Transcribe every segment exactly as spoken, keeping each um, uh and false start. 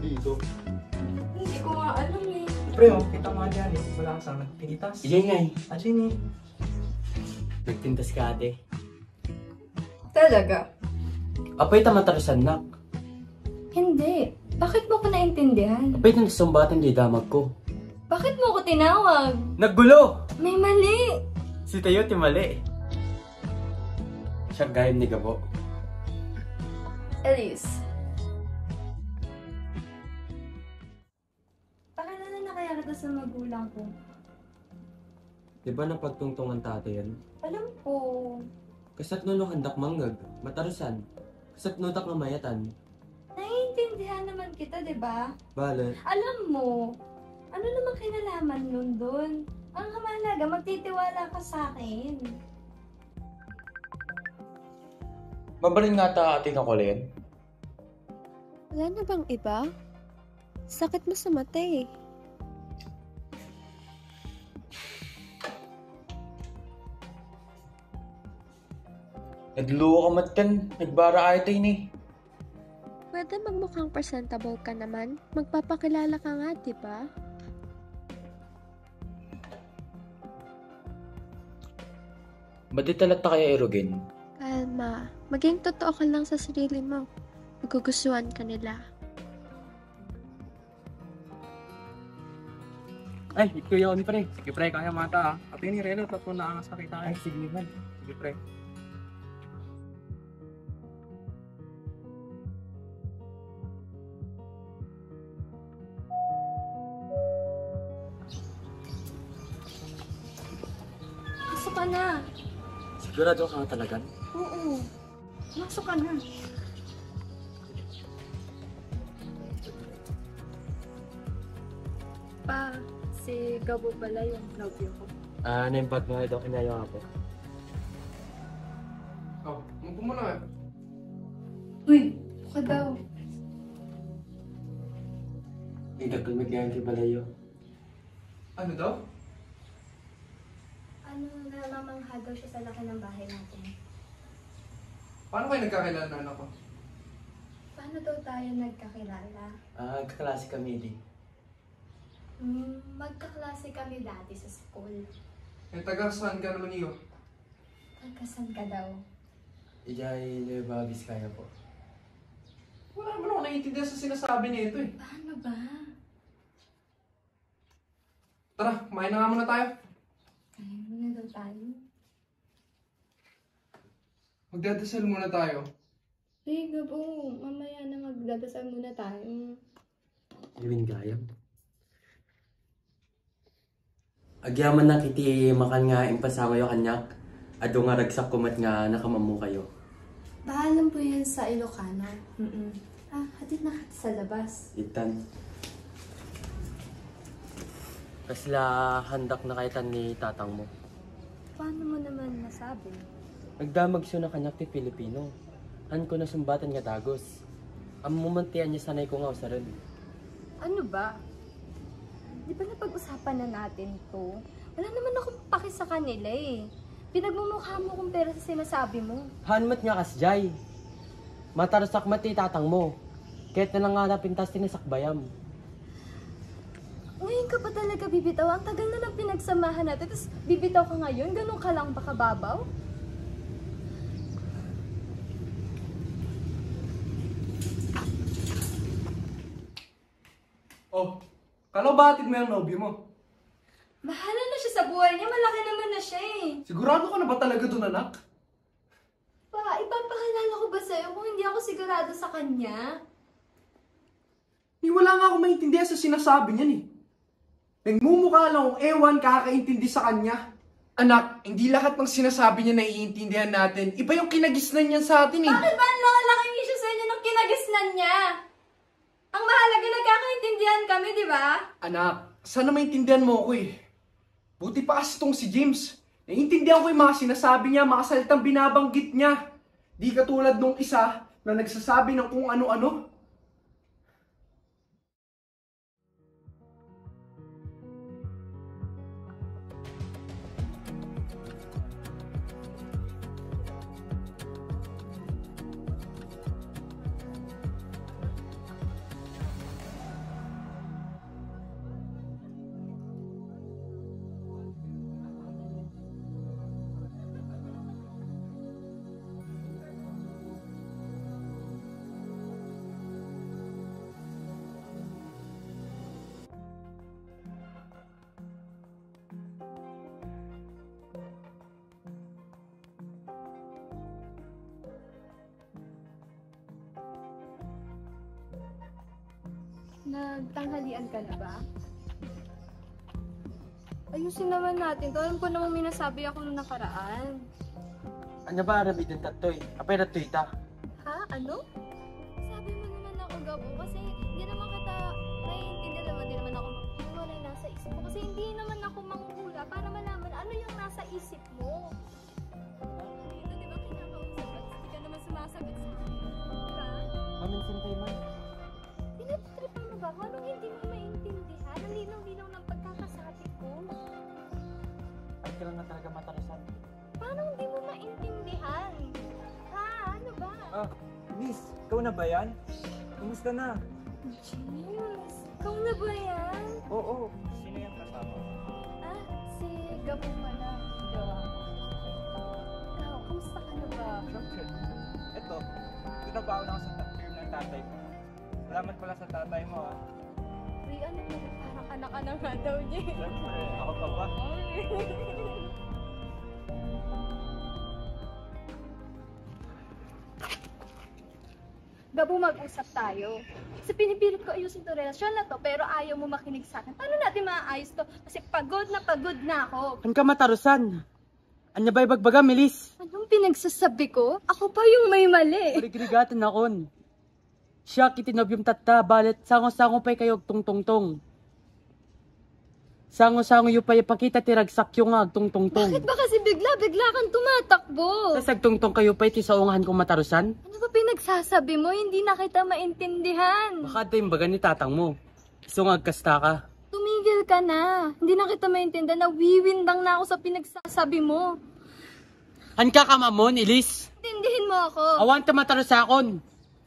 dito? Hindi ko nga alam eh. Pre, oh, kita mo nga dyan eh. Wala kang sana tinitas. Iyan nga eh. Ah, sini. Nagtintas ka ate. Talaga? Apay tamatarasan nak. Hindi. Bakit mo ko naintindihan? Apay tinasumbatan di damag ko. Bakit mo ko tinawag? Naggulo! May mali. Si Tayo timali. Siya gayam ni Gabo. Elise. Pakilala na kaya kita sa magulang ko. Di ba napagtungtungan tate yan? Alam ko. Kasat nuno handak manggag, matarusan. Kasat nutak na mayatan. Naiintindihan naman kita, di ba? Bale, Alam mo, ano naman kinalaman nun dun? Ang kamalaga, magtitiwala ka sa akin. Mabalin nga ta ating kakulen. Wala na bang iba? Sakit mo sa mata eh. Nagluwa ka mat kan, nagbara ay tayo ni. Pwede magmukhang presentable ka naman. Magpapakilala ka nga, di ba? Ba't di talata kaya erogin? Kalma. Maging totoo ka lang sa sarili mo. Magugustuhan ka nila. Ay, ito yun, pre. Sige, pre, kaya mata ah. At yun, Reno, tapos naangas na kita. Ay, sige man. Sige, pre. Masok ka na. sigurado ka nga talaga. Oo. Masok ka na. Pa, si Gabo pala yung nobyo ko. Ah, naimbag mo daw kinayo ako. Oh, mupo mo na. Uy, buka daw. Hindi ko magyan kay Balayo. Ano daw? Ano, namamangha daw siya sa laki ng bahay natin. Paano kayo nagkakilala na anak ko? Paano daw tayo nagkakilala? Ah, kaklase kami di. Hmm, magkaklase kami dati sa school. Eh, taga saan ka naman iyo? Nagkasan ka daw. Ijay Nueva Vizcaya po. Wala naman ako naiintindihan sa sinasabi niya ito eh. Paano ba? Tara, kumain na nga muna tayo. Kaya mo na daw tayo. Magdadasal muna tayo. Hey, Gabo, mamaya na magdadasal muna tayo. Iwin gayam. Agyaman na kiti makan nga impasama yo kanyak. Ado nga ragsak kumat nga nakamamu kayo. Bahalan po yan sa Ilocano. Mm-mm. Ah, hatid na hatid sa labas. Itan. Kasla handak na kaitan ni tatang mo. Paano mo naman nasabi? Nagdamag siya na kanyak ti Pilipino. Han ko na sumbatan nga dagos. Ang mumantian niya sanay ko nga usaran. Ano ba? Di ba napag-usapan na natin to? Wala naman akong paki sa kanila eh. Pinagmumukha mo kung pera sa sinasabi mo. Hanmat nga kasjay. Matarasak mati tatang mo. Kahit na lang nga napintas tinasakbayam. Ngayon ka pa talaga bibitaw? Ang tagal na lang pinagsamahan natin, tapos bibitaw ka ngayon? Ganun ka lang ba kababaw? Oh, kalabatid mo yung nobyo mo. Bahala na siya sa buhay niya, malaki naman na siya eh. Sigurado ka na ba talaga doon, anak? Pa, ipapakilala ko ba sa'yo kung hindi ako sigurado sa kanya? Eh, wala nga ako maintindihan sa sinasabi niyan eh. Nagmumukha lang kung ewan kakaintindi sa kanya. Anak, hindi lahat ng sinasabi niya naiintindihan natin. Iba yung kinagisnan niya sa atin eh. Bakit ba ang laki-laking issue sa inyo nung kinagisnan niya? Ang mahalaga nagkakaintindihan kami, di ba? Anak, sana maintindihan mo ako eh. Buti pa kasi tong si James. Naiintindihan ko yung mga sinasabi niya, mga salitang binabanggit niya. Di katulad nung isa na nagsasabi ng kung ano-ano. Nagtanghalian ka na ba? Ayusin naman natin to. Alam ko naman may nasabi ako nung nakaraan. Ano ba arabi din tatoy? Apay na tuita. Ha? Ano? Sabi mo naman ako, Gabo, kasi hindi naman kita naiintindihan naman, hindi naman ako wala yung nasa isip mo. Kasi hindi naman ako manghula para malaman ano yung nasa isip mo. Dito, di ba kinakausap at hindi ka naman sumasagot sa akin? Diba? Maminsan tayo man. Pinatripan mo ba ako? Anong hindi mo maintindihan? Ang linaw-linaw ng pagkakasabi ko. Ay, ka lang na talaga matarasan. Paano hindi mo maintindihan? Ha? Ano ba? Ah, Miss, ikaw na ba yan? Kumusta na? James, ikaw na ba yan? Oo. Sino yung kasama? Ah, si Gabo pala. Jowa ko. Ikaw, kamusta ka na ba? Siyempre. Ito, tinabaho lang ako sa ta- firm ng tatay mo. Salamat pala sa tatay mo ah. Uy, ano ba? Parang anak ka na nga daw niya. Siyempre, ako pa ba? Gabo, mag-usap tayo. Kasi pinipilit ko ayusin to relasyon na to, pero ayaw mo makinig sa akin. Paano natin maaayos to? Kasi pagod na pagod na ako. An ka matarusan? Anya ba ibagbaga, Melis? Anong pinagsasabi ko? Ako pa yung may mali. Paligrigatan akon. Siya kitinobyong tatta, balit sango-sango pa'y kayo tungtungtong. Sango-sango yu pa'y pakita tiragsak yung ag tungtungtong. Bakit ba kasi bigla-bigla kang tumatakbo? Sasag tungtong kayo pa'y tisaungahan kong matarusan? Ano ba pinagsasabi mo? Hindi na kita maintindihan. Baka ito yung baga ni tatang mo. Sungag kasta ka. Tumigil ka na. Hindi na kita maintindihan. Nawiwindang na ako sa pinagsasabi mo. Han ka kamamon, Ilis? Intindihin mo ako. Awan ta matarusakon.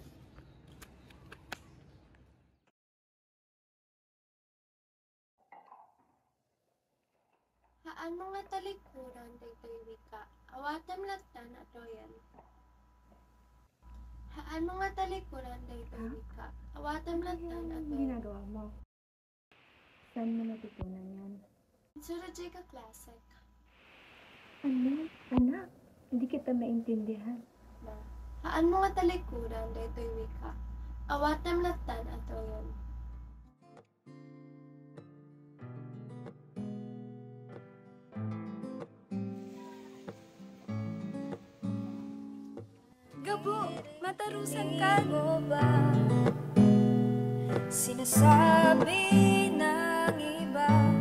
Haan mga talikuran, daytoy wika. Awatam latan ato yan. Haan mga talikuran, daytoy wika. Awatam latan ato yan. ginagawa mo? Saan mo natutunan yan? Surajay ka klase. Ano? Anak, hindi kita maintindihan. Na. Haan mga talikuran, daytoy wika. Awatam latan ato yan. Gabo, matarusan ka. Mo ba sinasabi ng iba